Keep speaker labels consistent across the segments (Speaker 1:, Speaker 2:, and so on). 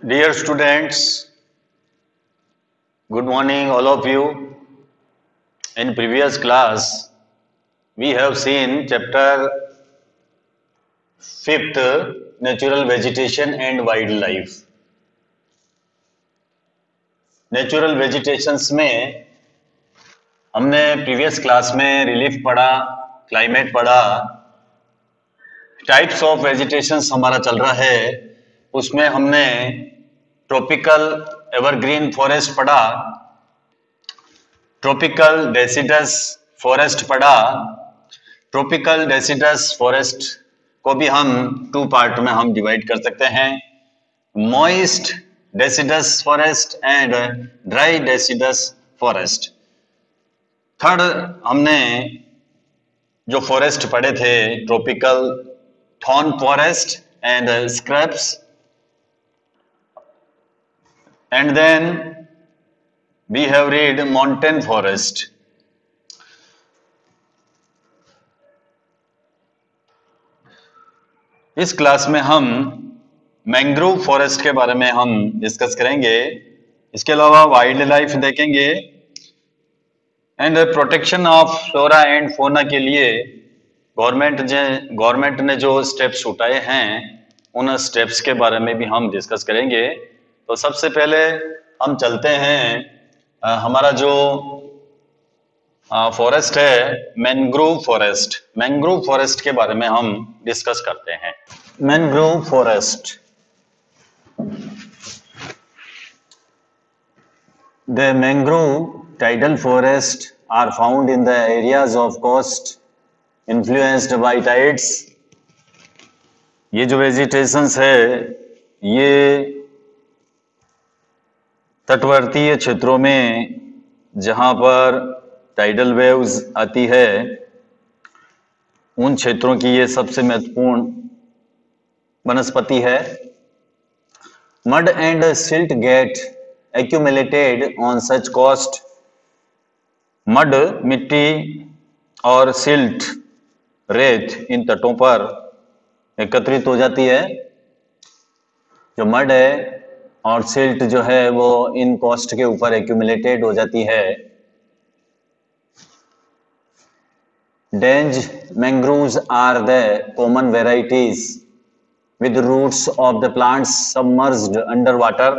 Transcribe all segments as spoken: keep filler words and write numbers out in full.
Speaker 1: Dear students, good morning all of you. In previous class, we have seen chapter fifth, Natural Vegetation and Wildlife. Natural Vegetations में हमने previous class में relief पढ़ा, climate पढ़ा, types of vegetations हमारा चल रहा है, उसमें हमने ट्रॉपिकल एवरग्रीन फॉरेस्ट पढ़ा, ट्रॉपिकल डेसिडस फॉरेस्ट पढ़ा। ट्रॉपिकल डेसिडस फॉरेस्ट को भी हम टू पार्ट में हम डिवाइड कर सकते हैं, moist deciduous forest and dry deciduous forest. Third हमने जो फॉरेस्ट पढ़े थे, tropical thorn forest and scrubs, and then we have read mountain forest. इस क्लास में हम मैंग्रोव फॉरेस्ट के बारे में हम डिस्कस करेंगे। इसके अलावा वाइल्ड लाइफ देखेंगे and protection of flora and fauna के लिए गवर्नमेंट गवर्नमेंट ने जो स्टेप्स उठाए हैं उन स्टेप्स के बारे में भी हम डिस्कस करेंगे। तो सबसे पहले हम चलते हैं आ, हमारा जो फॉरेस्ट है मैंग्रोव फॉरेस्ट। मैंग्रोव फॉरेस्ट के बारे में हम डिस्कस करते हैं। Mangrove forest, the mangrove tidal forest are found in the areas of coast influenced by tides. ये जो वेजिटेशंस है ये तटवर्तीय क्षेत्रों में जहां पर टाइडल वेव्स आती है उन क्षेत्रों की ये सबसे महत्वपूर्ण वनस्पति है। Mud and silt get accumulated on such coast. Mud मिट्टी और सिल्ट रेत इन तटों पर एकत्रित हो जाती है। जो मड है और सिल्ट जो है वो इन कोस्ट के ऊपर एक्यूमुलेटेड हो जाती है। Dense mangroves are the common varieties with roots of the plants submerged under water.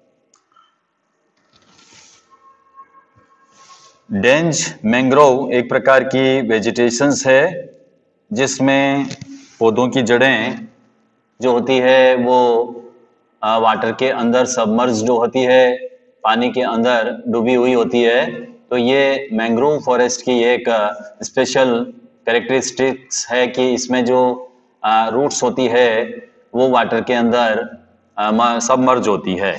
Speaker 1: Dense mangrove एक प्रकार की वेजिटेशंस है जिसमें पौधों की जड़ें जो होती है वो वाटर के अंदर सबमर्ज्ड होती है, पानी के अंदर डूबी हुई होती है। तो ये मैंग्रोव फॉरेस्ट की एक स्पेशल कैरेक्टरिस्टिक्स है कि इसमें जो रूट्स होती है वो वाटर के अंदर सबमर्ज होती है।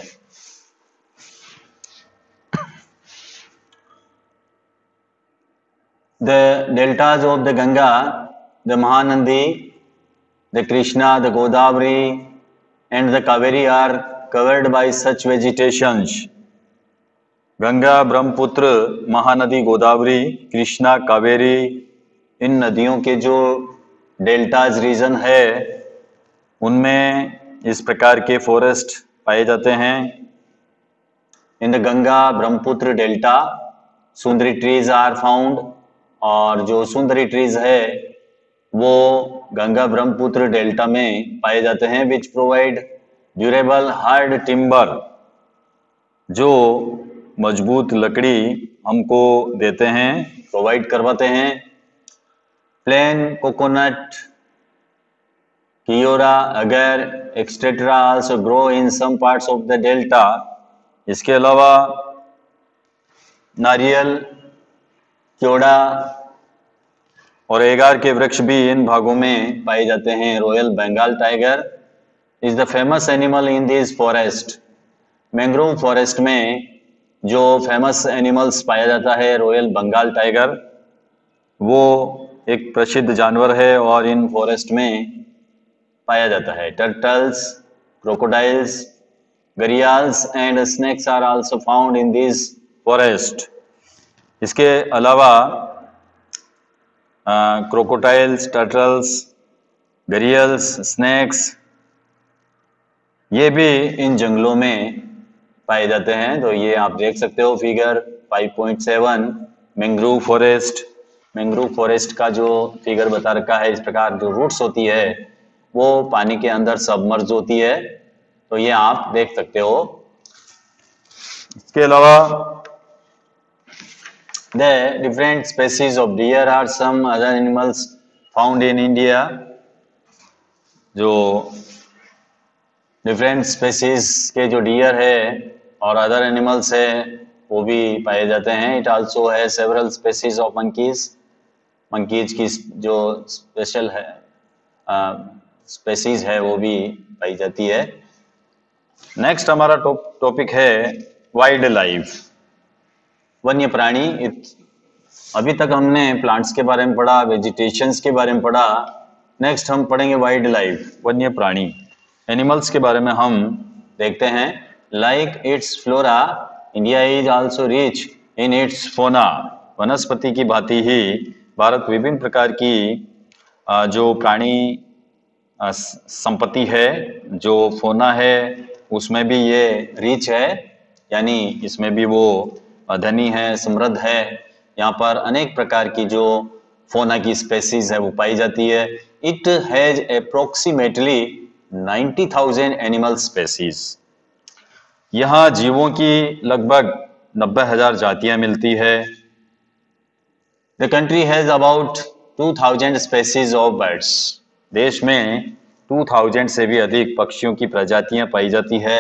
Speaker 1: The deltas of the Ganga, the Mahanadi, the Krishna, the Godavari and the Kaveri are covered by such vegetations. Ganga, Brahmaputra, Mahanadi, Godavari, Krishna, Kaveri, इन नदियों के जो डेल्टाज रीजन है उनमें इस प्रकार के फॉरेस्ट पाए जाते हैं। In the Ganga Brahmaputra delta sundari trees are found, और जो सुंदरी ट्रीज है वो गंगा ब्रह्मपुत्र डेल्टा में पाए जाते हैं। Which provide durable hard timber, जो मजबूत लकड़ी हमको देते हैं, प्रोवाइड करवाते हैं। Plane coconut, keora, agar, etcetera also grow in some parts of the delta. इसके अलावा नारियल, क्योड़ा और एगार के वृक्ष भी इन भागों में पाए जाते हैं। Royal Bengal tiger is the famous animal in this forest. Mangrove forest में जो फेमस एनिमल्स पाया जाता है रॉयल बंगाल टाइगर, वो एक प्रसिद्ध जानवर है और इन फॉरेस्ट में पाया जाता है। Turtles, crocodiles, gharials and snakes are also found in this forest. इसके अलावा क्रोकोडाइल्स, टर्टल्स, घड़ियाल्स, स्नेक्स ये भी इन जंगलों में पाए जाते हैं। तो ये आप देख सकते हो figure five point seven, mangrove forest. Mangrove forest का जो फिगर बता रखा है, इस प्रकार जो रूट्स होती है वो पानी के अंदर सबमर्ज होती है, तो ये आप देख सकते हो। इसके अलावा the different species of deer are some other animals found in India। जो डिफरेंट स्पेसीज के जो डियर है और अदर एनिमल्स है वो भी पाए जाते हैं। It also has several species of monkeys. Monkeys की जो स्पेशल है स्पेसीज है वो भी पाई जाती है। नेक्स्ट हमारा टॉपिक है वाइल्ड लाइफ, वन्य प्राणी। अभी तक हमने प्लांट्स के बारे में पढ़ा, वेजिटेशंस के बारे में पढ़ा। नेक्स्ट हम पढ़ेंगे वाइल्ड लाइफ, वन्य प्राणी। एनिमल्स के बारे में हम देखते हैं। Like its flora, India is also rich in its fauna. वनस्पति की भांति ही भारत विभिन्न प्रकार की जो प्राणी संपत्ति है, जो फोना है, उसमें भी ये रिच है, यानी इसमें भी वो धनी है, समृद्ध है। यहाँ पर अनेक प्रकार की जो फोना की स्पेसीज है वो पाई जाती है। It has approximately ninety thousand animal species. यहाँ जीवों की लगभग नब्बे हजार जातियां मिलती है। The country has about two thousand species of birds. देश में टू थाउजेंड से भी अधिक पक्षियों की प्रजातियां पाई जाती है।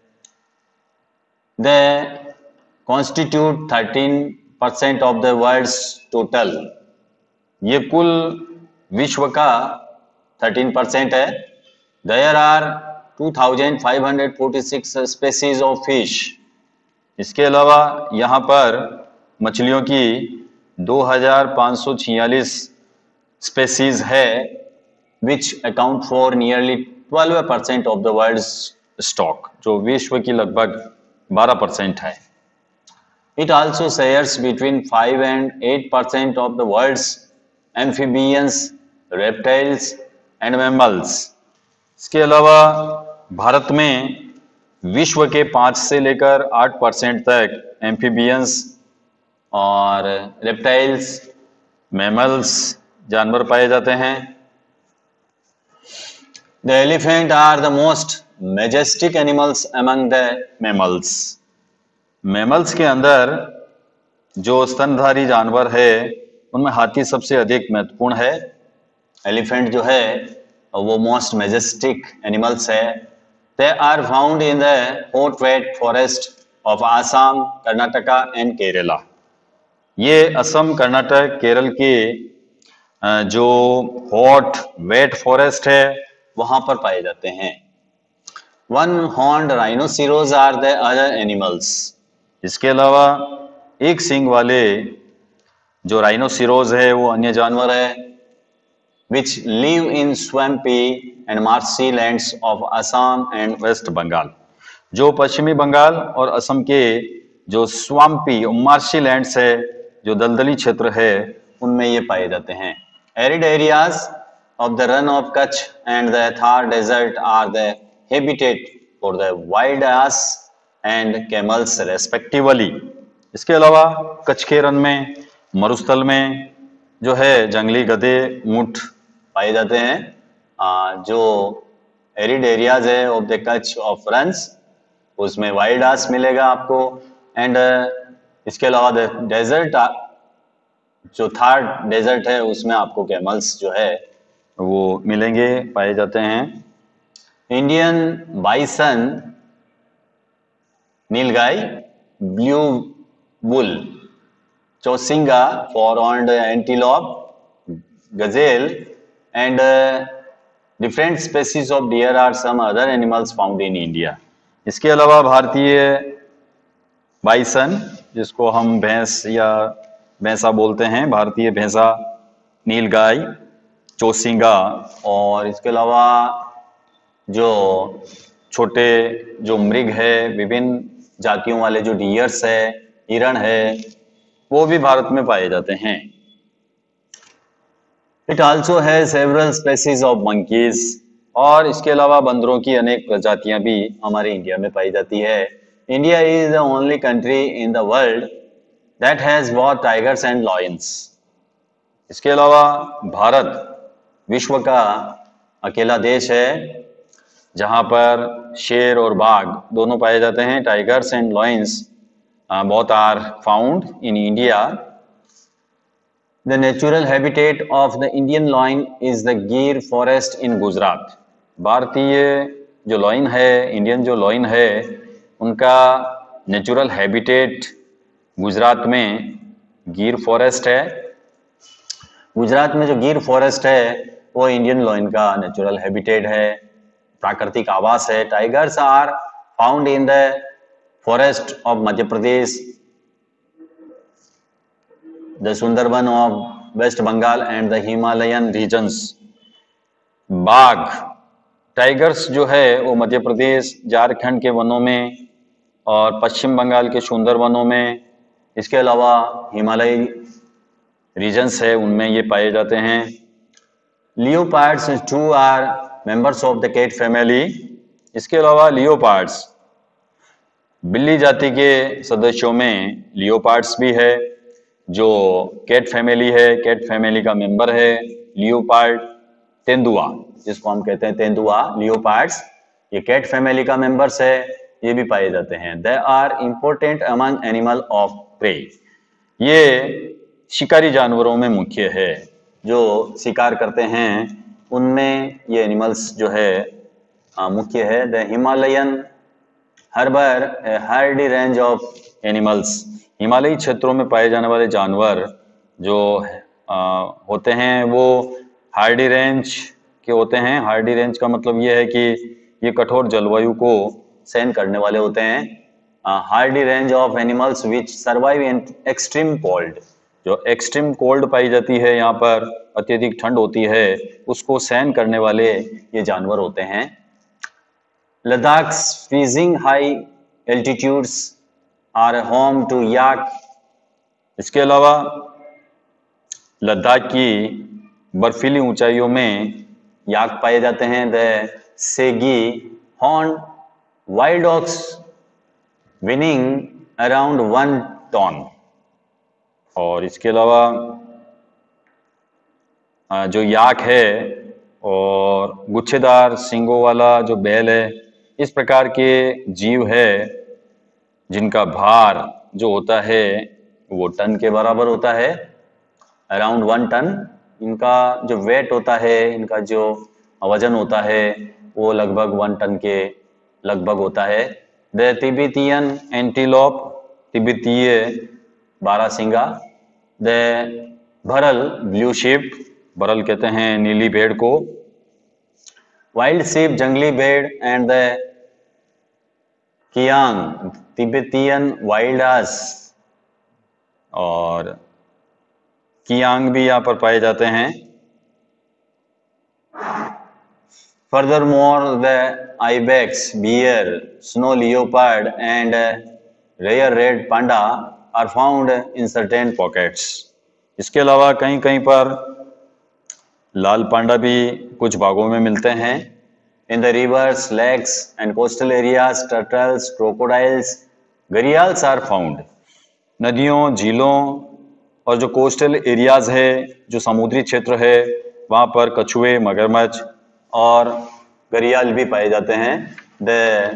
Speaker 1: The constitute thirteen percent of the world's total. ये कुल विश्व का थर्टीन परसेंट है। There are two thousand five hundred forty six species of fish. इसके अलावा यहाँ पर मछलियों की दो हजार पाँच सौ छियालीस स्पेसीज है, which account for nearly twelve percent of the world's stock, जो विश्व की लगभग बारह परसेंट है। It also shares between five and eight percent of the world's amphibians, reptiles and mammals। इसके अलावा भारत में विश्व के पाँच से लेकर आठ परसेंट तक एम्फीबियंस और रेप्टाइल्स, मैमल्स जानवर पाए जाते हैं। The elephant are the most majestic animals among the mammals। Mammals के अंदर जो स्तनधारी जानवर है उनमें हाथी सबसे अधिक महत्वपूर्ण है। एलिफेंट जो है वो मोस्ट मेजेस्टिक एनिमल्स है। They are found in the hot wet forest of Assam, Karnataka and Kerala. ये असम, कर्नाटक, केरल के जो हॉट वेट फॉरेस्ट है वहां पर पाए जाते हैं। One horned rhinoceros are the other animals. इसके अलावा एक सींग वाले जो राइनोसिरोज है वो अन्य जानवर है, which live in swampy and marshy lands of Assam and West Bengal. जो पश्चिमी बंगाल और असम के जो स्वाम्पी मार्शी लैंड्स है, जो दलदली क्षेत्र है, उनमें ये पाए जाते हैं। Arid areas of the Rann of Kutch and the Thar desert are the habitat for the wild ass and camels respectively. इसके अलावा कच्छ के रन में, मरुस्थल में जो है जंगली गधे, ऊंट पाए जाते हैं। आ, जो एरिड एरियाज है of the Kutch of Ranns, उसमें वाइल्ड आस मिलेगा आपको। एंड इसके अलावा डेजर्ट, जो थार डेजर्ट है उसमें आपको कैमल्स जो है वो मिलेंगे, पाए जाते हैं। Indian bison, nilgai, blue bull, chousingha four horned antelope, gazelle and different species of deer are some other animals found in India. इसके अलावा भारतीय बाइसन, जिसको हम भैंस या भैंसा बोलते हैं, भारतीय भैंसा, नीलगाय, चौसिंगा, और इसके अलावा जो छोटे जो मृग है, विभिन्न जातियों वाले जो डियर्स है, हिरण है, वो भी भारत में पाए जाते हैं। It also has several species of monkeys. और इसके अलावा बंदरों की अनेक प्रजातियां भी हमारे इंडिया में पाई जाती है। India is the only country in the world that has both tigers and lions. इसके अलावा भारत विश्व का अकेला देश है जहां पर शेर और बाघ दोनों पाए जाते हैं। Tigers and lions both are found in India. The natural habitat of the Indian lion is the Gir forest in Gujarat. भारतीय जो लायन है, इंडियन जो लायन है, उनका नेचुरल हैबिटेट गुजरात में गिर फॉरेस्ट है। गुजरात में जो गिर फॉरेस्ट है वो इंडियन लायन का नेचुरल हैबिटेट है, प्राकृतिक आवास है। Tigers are found in the forest of Madhya Pradesh, the Sundarban of West Bengal and the Himalayan regions. बाघ, टाइगर्स जो है वो मध्य प्रदेश, झारखंड के वनों में और पश्चिम बंगाल के सुंदरबनों में, इसके अलावा हिमालय रीजन्स है उनमें ये पाए जाते हैं। Leopards too are members of the cat family. इसके अलावा लियोपार्ड्स, बिल्ली जाति के सदस्यों में लियोपार्ड्स भी है जो कैट फैमिली है, कैट फैमिली का मेंबर है। लियोपार्ड, तेंदुआ जिसको हम कहते हैं तेंदुआ, लियोपार्ड्स, ये कैट फैमिली का मेंबर्स है, ये भी पाए जाते हैं। They are important among animal of prey. ये शिकारी जानवरों में मुख्य है, जो शिकार करते हैं उनमें ये एनिमल्स जो है आ, मुख्य है। The Himalayan harbour a hardy range of animals. हिमालयी क्षेत्रों में पाए जाने वाले जानवर जो आ, होते हैं वो हार्डी रेंज के होते हैं। हार्डी रेंज का मतलब ये है कि ये कठोर जलवायु को सहन करने वाले होते हैं। Hardy range of animals which survive in extreme cold. जो एक्सट्रीम कोल्ड पाई जाती है, यहाँ पर अत्यधिक ठंड होती है, उसको सहन करने वाले ये जानवर होते हैं। Ladakh freezing high altitudes are home to yak. इसके अलावा लद्दाख की बर्फीली ऊंचाइयों में याक पाए जाते हैं। The shaggy horn wild ox weighing around one ton. और इसके अलावा जो याक है और गुच्छेदार सींगों वाला जो बैल है, इस प्रकार के जीव है जिनका भार जो होता है वो टन के बराबर होता है, अराउंड वन टन। इनका जो वेट होता है, इनका जो वजन होता है वो लगभग वन टन के लगभग होता है। द तिब्बतियन एंटीलोप, तिब्बतीय बारहसिंगा। द भरल ब्लू शीप, भरल कहते हैं नीली भेड़ को। वाइल्ड शीप जंगली भेड़ and the kiang Tibetan wild ass. और कियांग भी यहाँ पर पाए जाते हैं। Furthermore, the ibex, bear, snow leopard, and rare red panda are found in certain pockets. इसके अलावा कहीं कहीं पर लाल पांडा भी कुछ भागों में मिलते हैं। In the rivers, lakes, and coastal areas, turtles, crocodiles, gharials are found. नदियों, झीलों और जो कोस्टल एरियाज है, जो समुद्री क्षेत्र है, वहाँ पर कछुए, मगरमच्छ और घड़ियाल भी पाए जाते हैं। The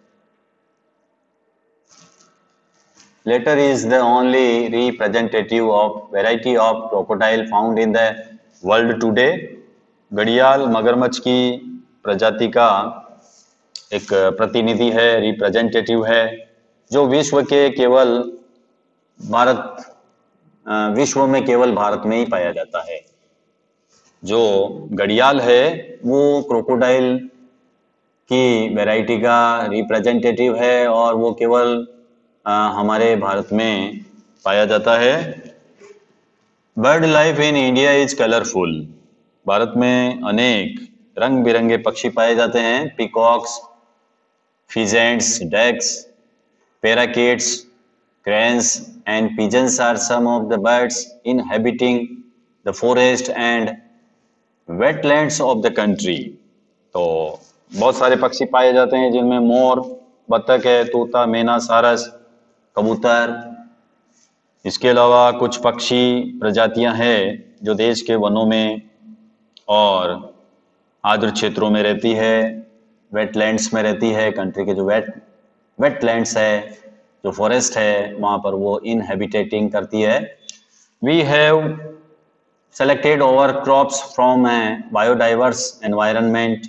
Speaker 1: latter is the only representative of variety of crocodile found in the world today. घड़ियाल मगरमच्छ की प्रजाति का एक प्रतिनिधि है, रिप्रेजेंटेटिव है, जो विश्व के केवल भारत विश्व में केवल भारत में ही पाया जाता है। जो घड़ियाल है वो क्रोकोडाइल की वैरायटी का रिप्रेजेंटेटिव है और वो केवल आ, हमारे भारत में पाया जाता है। Bird life in India is colourful. भारत में अनेक रंग बिरंगे पक्षी पाए जाते हैं। Peacocks, pheasants, ducks, parakeets, cranes and pigeons are some of the birds inhabiting the forest and wetlands of the country. तो बहुत सारे पक्षी पाए जाते हैं जिनमें मोर, बतख है, तोता, मैना, सारस, कबूतर। इसके अलावा कुछ पक्षी प्रजातियां हैं जो देश के वनों में और आर्द्र क्षेत्रों में रहती है, वेटलैंड्स में रहती है। कंट्री के जो वेट वेटलैंड्स है, जो फॉरेस्ट है, वहाँ पर वो इनहेबिटेटिंग करती है। We have selected our crops from a biodiverse environment।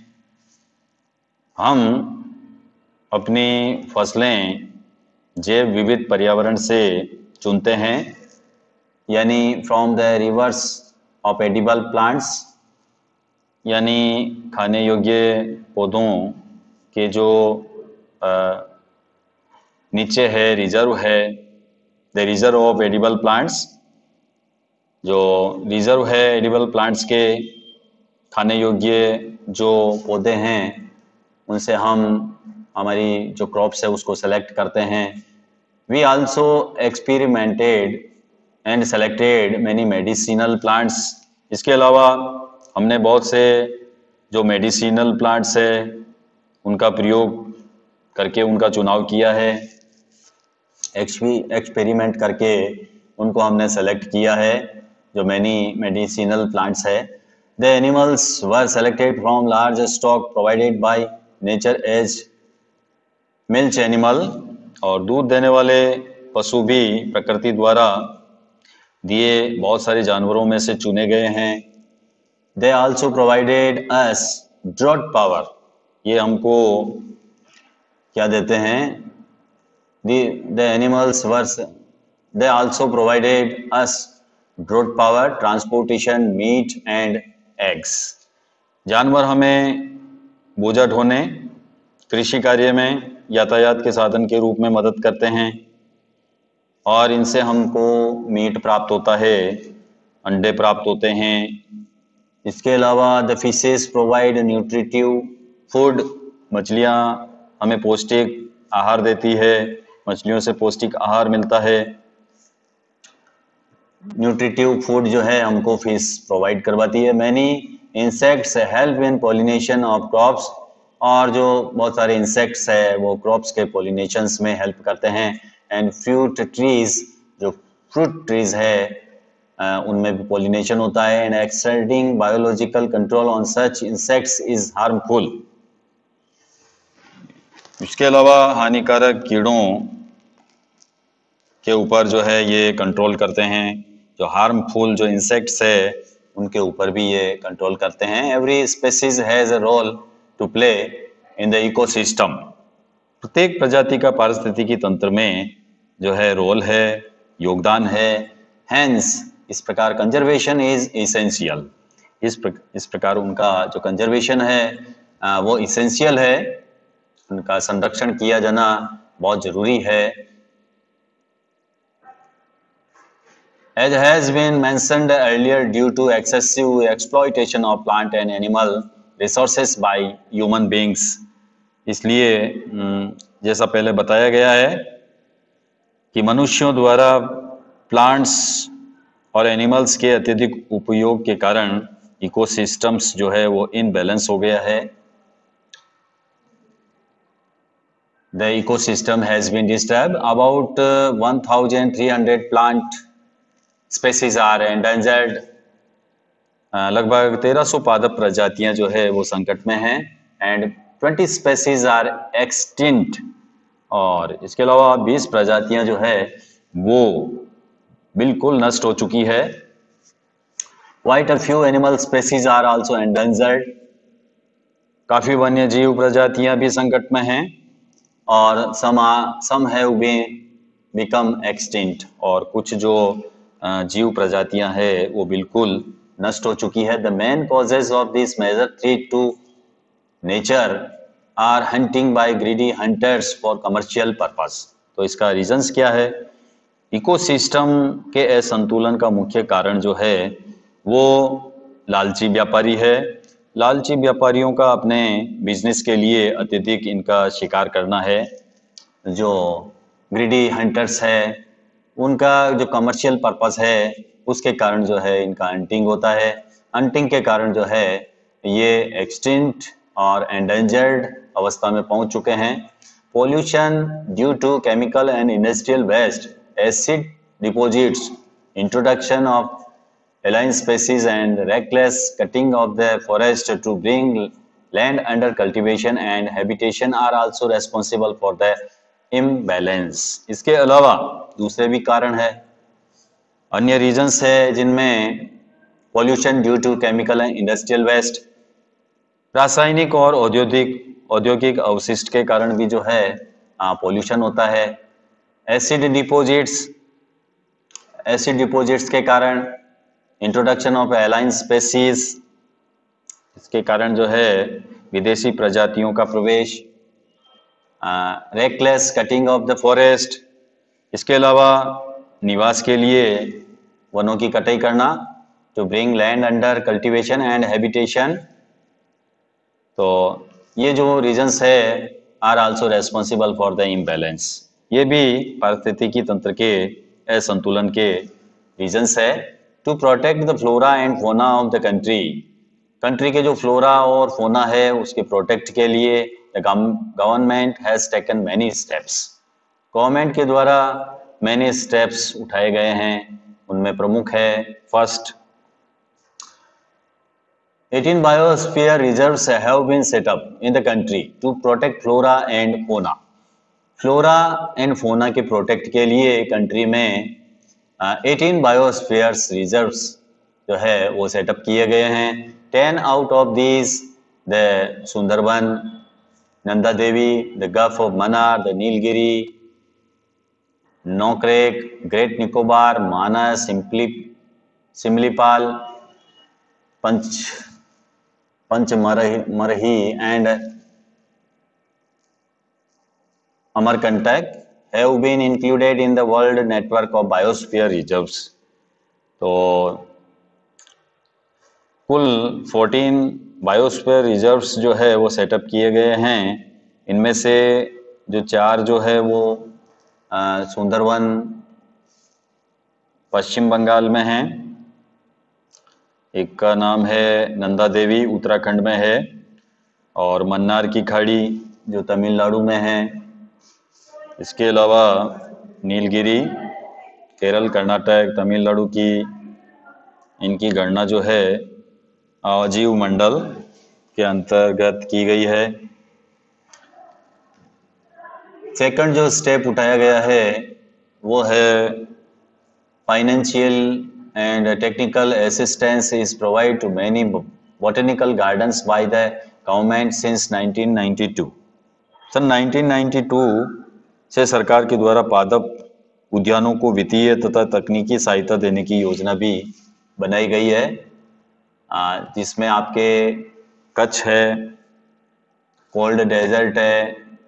Speaker 1: हम अपनी फसलें जैव विविध पर्यावरण से चुनते हैं, यानी from the rivers of edible plants, यानी खाने योग्य पौधों के जो आ, नीचे है रिजर्व है, the reserve of edible plants, जो रिजर्व है एडिबल प्लांट्स के खाने योग्य जो पौधे हैं, उनसे हम हमारी जो क्रॉप्स है उसको सेलेक्ट करते हैं। We also experimented and selected many medicinal plants. इसके अलावा हमने बहुत से जो मेडिसिनल प्लांट्स है उनका प्रयोग करके उनका चुनाव किया है। एक्सपेरिमेंट करके उनको हमने सेलेक्ट किया है, जो मैनी मेडिसिनल प्लांट्स है। The animals were selected from large stock provided by nature as milk animal. और दूध देने वाले पशु भी प्रकृति द्वारा दिए बहुत सारे जानवरों में से चुने गए हैं। They also provided us draught power. ये हमको क्या देते हैं? The animals were they also provided us draught power, transportation, meat and eggs. जानवर हमें बोझा ढोने, कृषि कार्य में, यातायात के साधन के रूप में मदद करते हैं और इनसे हमको मीट प्राप्त होता है, अंडे प्राप्त होते हैं। इसके अलावा the fishes provide nutritive food. मछलियाँ हमें पौष्टिक आहार देती है, मछलियों से पौष्टिक आहार मिलता है। न्यूट्रिटिव फूड जो है हमको फिश प्रोवाइड करवाती है। Many insects help in pollination of crops. और जो बहुत सारे इंसेक्ट्स है वो क्रॉप्स के पॉलिनेशंस में हेल्प करते हैं। एंड फ्रूट ट्रीज, जो फ्रूट ट्रीज है उनमें भी पॉलिनेशन होता है। And exerting biological control on such insects is harmful. इसके अलावा हानिकारक कीड़ों के ऊपर जो है ये कंट्रोल करते हैं। जो हार्मफुल जो इंसेक्ट्स है उनके ऊपर भी ये कंट्रोल करते हैं। Every species has a role to play in the ecosystem. प्रत्येक प्रजाति का पारिस्थितिकी तंत्र में जो है रोल है, योगदान है। हेंस इस प्रकार कंजर्वेशन इज इसेंशियल। इस प्र, इस प्रकार उनका जो कंजर्वेशन है आ, वो इसेंशियल है, उनका संरक्षण किया जाना बहुत जरूरी है। As has been mentioned earlier, due to excessive exploitation of plant and animal resources by human beings, इसलिए जैसा पहले बताया गया है कि मनुष्यों द्वारा प्लांट्स और एनिमल्स के अत्यधिक उपयोग के कारण इकोसिस्टम्स जो है वो इनबैलेंस हो गया है। The ecosystem has been disturbed. About uh, one thousand three hundred plant species are endangered. लगभग तेरह सौ पादप प्रजातियां जो है वो संकट में हैं। And twenty species are extinct. और इसके अलावा बीस प्रजातियां जो है वो बिल्कुल नष्ट हो चुकी है। Quite a few animal species are also endangered. काफी वन्य जीव प्रजातियां भी संकट में हैं। और some are, some have been become extinct। और कुछ जो जीव प्रजातियां हैं वो बिल्कुल नष्ट हो चुकी है। The main causes of this major threat to nature are hunting by greedy hunters for commercial purpose। तो इसका रीजंस क्या है? इकोसिस्टम के असंतुलन का मुख्य कारण जो है वो लालची व्यापारी है। लालची व्यापारियों का अपने बिजनेस के लिए अत्यधिक इनका शिकार करना है। जो ग्रीडी हंटर्स है उनका जो कमर्शियल पर्पस है उसके कारण जो है इनका हंटिंग होता है। हंटिंग के कारण जो है ये एक्सटिंक्ट और एंडेंजर्ड अवस्था में पहुंच चुके हैं। Pollution due to chemical and industrial waste, acid deposits, introduction of alien species and reckless cutting of the forest to bring land under cultivation and habitation are also responsible for the imbalance। इसके अलावा दूसरे भी कारण है, अन्य reasons है जिनमें pollution due to chemical and industrial waste, रासायनिक और औद्योगिक औद्योगिक अवशिष्ट के कारण भी जो है पॉल्यूशन होता है। एसिड डिपॉजिट्स, एसिड डिपॉजिट्स के कारण, इंट्रोडक्शन ऑफ एलाइन स्पेसीज, इसके कारण जो है विदेशी प्रजातियों का प्रवेश। Reckless cutting of the forest, इसके अलावा निवास के लिए वनों की कटाई करना, to bring land under cultivation and habitation. तो ये जो रीजंस है are also responsible for the imbalance, ये भी पारिस्थितिकी तंत्र के असंतुलन के रीजंस है। To protect the flora and fauna of the country, country के जो फ्लोरा और फोना है उसके प्रोटेक्ट के लिए the government has taken many steps, government के द्वारा मैनी स्टेप्स उठाए गए हैं। उनमें प्रमुख है, first, eighteen biosphere reserves have been set up in the country to protect flora and fauna। Flora and fauna के प्रोटेक्ट के लिए कंट्री में eighteen बायोस्फीयर्स रिजर्व्स जो है वो सेटअप किए गए हैं। ten out of these the Sundarban, Nanda Devi, the Gulf of Mannar, the Nilgiri, Nokrek, Great Nicobar, Manas, simply Similipal, पंच Pachmarhi and Amarkantak have been included in the world network of biosphere reserves। तो कुल fourteen बायोस्फीयर रिजर्व्स जो है वो सेटअप किए गए हैं। इनमें से जो चार जो है वो सुंदरवन पश्चिम बंगाल में है, एक का नाम है नंदा देवी उत्तराखंड में है, और मन्नार की खाड़ी जो तमिलनाडु में है। इसके अलावा नीलगिरी केरल, कर्नाटक, तमिलनाडु की इनकी गणना जो है आजीव मंडल के अंतर्गत की गई है। सेकंड जो स्टेप उठाया गया है वो है financial and technical assistance is provide to many botanical gardens by the government since nineteen ninety two. सन नाइनटीन नाइंटी टू से सरकार के द्वारा पादप उद्यानों को वित्तीय तथा तकनीकी सहायता देने की योजना भी बनाई गई है, जिसमें आपके कच्छ है, कोल्ड डेजर्ट है,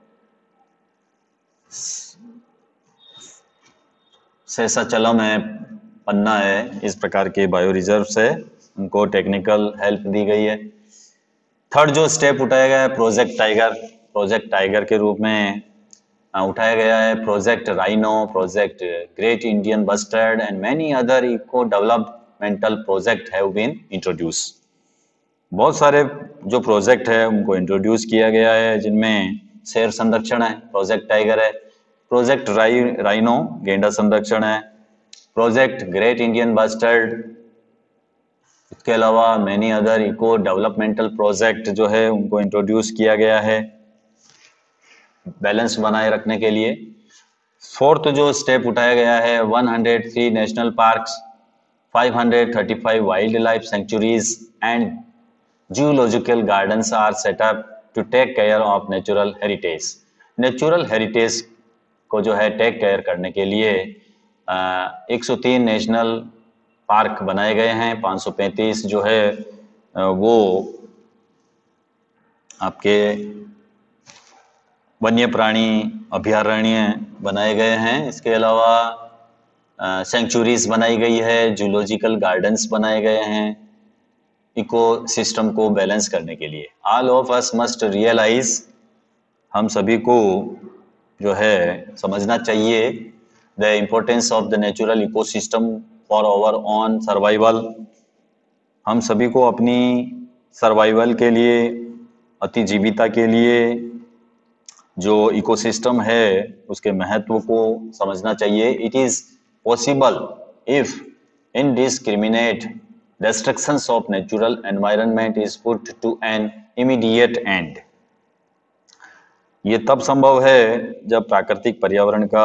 Speaker 1: शेषाचलम है, पन्ना है, इस प्रकार के बायो रिजर्व्स है, उनको टेक्निकल हेल्प दी गई है। थर्ड जो स्टेप उठाया गया है प्रोजेक्ट टाइगर, प्रोजेक्ट टाइगर के रूप में उठाया गया है project rhino, project great Indian bustard and many other eco developmental project have been introduce. बहुत सारे जो प्रोजेक्ट है उनको इंट्रोड्यूस किया गया है, जिनमें शेर संरक्षण है, प्रोजेक्ट टाइगर है, प्रोजेक्ट राइ राइनो गेंडा संरक्षण है, प्रोजेक्ट ग्रेट इंडियन बस्टर्ड, इसके अलावा many other eco developmental project जो है उनको इंट्रोड्यूस किया गया है बैलेंस बनाए रखने के लिए। फोर्थ जो स्टेप उठाया गया है one hundred three national parks, five hundred thirty-five wild life sanctuaries and zoological gardens are set up to take care of natural heritage. Natural heritage को जो है टेक केयर करने के लिए एक सौ तीन नेशनल पार्क बनाए गए हैं, पाँच सौ पैंतीस जो है वो आपके वन्य प्राणी अभयारण्य बनाए गए हैं। इसके अलावा सेंचुरीज बनाई गई है, जूलॉजिकल गार्डन्स बनाए गए हैं इको सिस्टम को बैलेंस करने के लिए। All of us must realise, हम सभी को जो है समझना चाहिए the importance of the natural ecosystem for our own survival. हम सभी को अपनी सर्वाइवल के लिए अतिजीविता के लिए जो इकोसिस्टम है उसके महत्व को समझना चाहिए। It is possible if indiscriminate destructions of natural environment is put to an immediate end। ये तब संभव है जब प्राकृतिक पर्यावरण का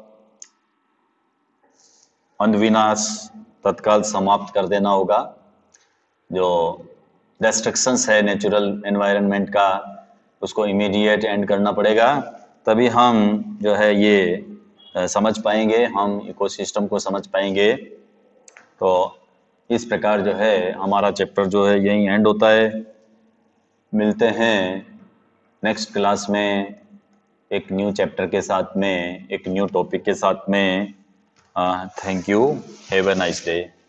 Speaker 1: अंधविनाश तत्काल समाप्त कर देना होगा। जो डिस्ट्रक्शंस है नेचुरल एनवायरनमेंट का उसको इमीडिएट एंड करना पड़ेगा, तभी हम जो है ये समझ पाएंगे, हम इकोसिस्टम को समझ पाएंगे। तो इस प्रकार जो है हमारा चैप्टर जो है यहीं एंड होता है। मिलते हैं नेक्स्ट क्लास में एक न्यू चैप्टर के साथ में, एक न्यू टॉपिक के साथ में। Thank you, have a nice day.